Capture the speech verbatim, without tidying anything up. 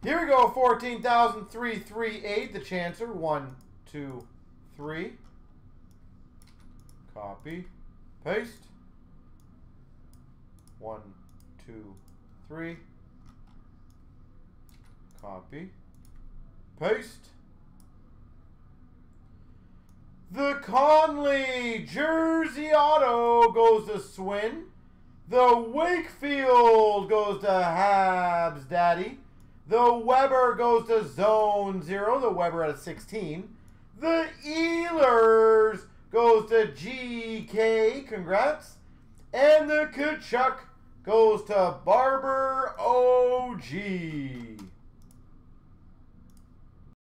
Here we go, fourteen thousand three hundred thirty-eight, the Chancer. One, two, three. Copy. Paste. One, two, three. Copy. Paste. The Conley Jersey Auto goes to Swin. The Wakefield goes to Habs Daddy. The Weber goes to Zone Zero. The Weber at a sixteen. The Ehlers goes to G K. Congrats. And the Tkachuk goes to Barber O G.